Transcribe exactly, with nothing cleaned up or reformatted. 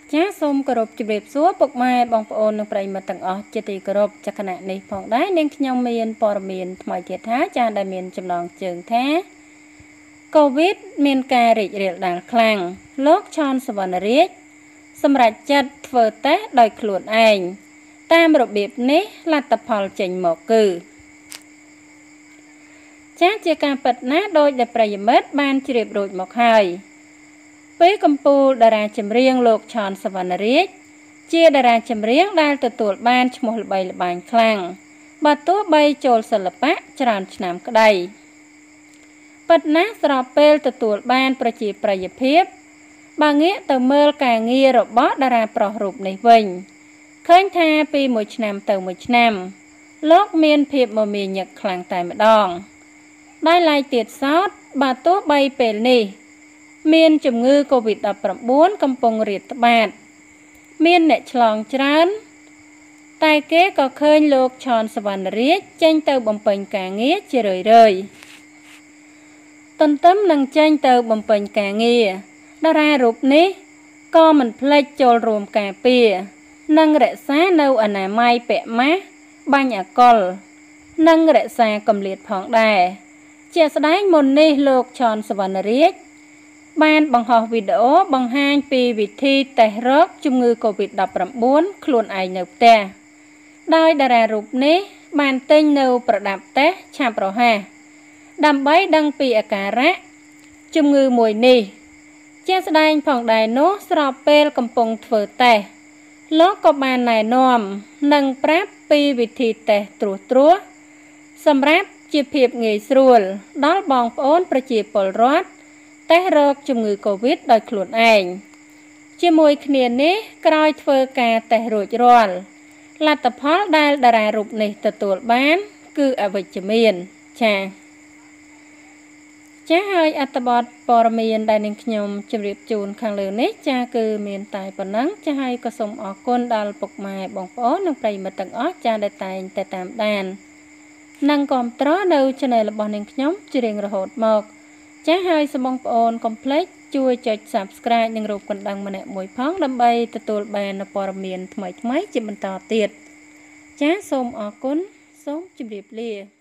ចាសសូមគោរពជម្រាបសួរពុកម៉ែបងប្អូននិងប្រិយមិត្តទាំងអស់ជាទីគោរពចាគណៈនេះផងដែរនាងខ្ញុំមានព័ត៌មានថ្មីទៀតថាចាដែលមានចំណងជើងថាកូវីដមានការរីករាលដាលខ្លាំងលោកឆនសវណ្ណរាជសម្រាប់ចាត់ធ្វើតេស្តដោយខ្លួនឯងតាមរបៀបនេះលទ្ធផលចេញមកគឺចាជាការពិតណាស់ដោយដែលប្រិយមិត្តបានជ្រាបរួចមកហើយពេលកម្ពុជាតារាចម្រៀងលោកឆនសវណ្ណរាជជាតារាចម្រៀងដែលទទួលបានឈ្មោះល្បីល្បាញខ្លាំងបើទោះបីចូលសិល្បៈច្រើនឆ្នាំក្តីពិតណាស់ស្របពេលទទួលបានប្រជាប្រិយភាពបើងាកទៅមើលការងាររបស់តារាប្រុសរូបនេះវិញឃើញថាពីមួយឆ្នាំទៅមួយឆ្នាំលោកមានភាពមមាញឹកខ្លាំងតែម្ដងដោយឡែកទៀតសោតបើទោះបីពេលនេះមានជំងឺកូវីដ ដប់ប្រាំបួន កំពុងរាតត្បាតមានអ្នកឆ្លងច្រើនតែគេក៏ឃើញលោកឆនសវណ្ណរាជចេញទៅបំពេញការងារជារឿយរឿយទន្ទឹមនឹងចេញទៅបំពេញការងារតារារូបនេះក៏មិនភ្លេចចូលរួមការពារនិងរក្សានៅអនាម័យពាក់ម៉ាស់បាញ់អាកុលនិងរក្សាកម្រិតផងដែរជាស្ដែងមុននេះលោកឆនសវណ្ណរាជបានបង្ហោះវីដេអូបង្ហាញពីវិធីតេស្តរោគជំងឺកូវីដ ដប់ប្រាំបួន ខ្លួនឯងនៅផ្ទះដោយតារារូបនេះបានទិញនៅប្រដាប់តេស្តឆាប់រហ័សដើម្បីដឹងពីអាការៈជំងឺមួយនេះជាស្ដែងផងដែរនោះស្របពេលកំពុងធ្វើតេស្តលោកក៏បានណែនាំនិងប្រាប់ពីវិធីតេស្តត្រួសត្រាសសម្រាប់ជាភាពងាយស្រួលដល់បងប្អូនប្រជាពលរដ្ឋតេស្តរោគជំងឺកូវីដដោយខ្លួនឯងជាមួយគ្នានេះក្រោយធ្វើការតេស្តរួចរាល់លទ្ធផលដែលតារារូបនេះទទួលបានគឺអវិជ្ជមានចា៎ចា៎ហើយអត្ថបទព័ត៌មានដែលនាងខ្ញុំជម្រាបជូនខាងលើនេះចា៎គឺមានតែប៉ុណ្ណឹងចា៎ហើយក៏សូមអរគុណដល់ពុកម៉ែបងប្អូននិងប្រិយមិត្តទាំងអស់ចា៎ដែលតែងតែតាមដាននិងគាំទ្រនៅ Channel របស់នាងខ្ញុំជារៀងរហូតមកចា៎ហើយសូមបងប្អូនកុំភ្លេចជួយចុច Subscribe និងរូបកណ្ដឹងម្នាក់មួយផងដើម្បីទទួលបាននូវព័ត៌មានថ្មីៗជាបន្តទៀតចា៎សូមអរគុណសូមជម្រាបលា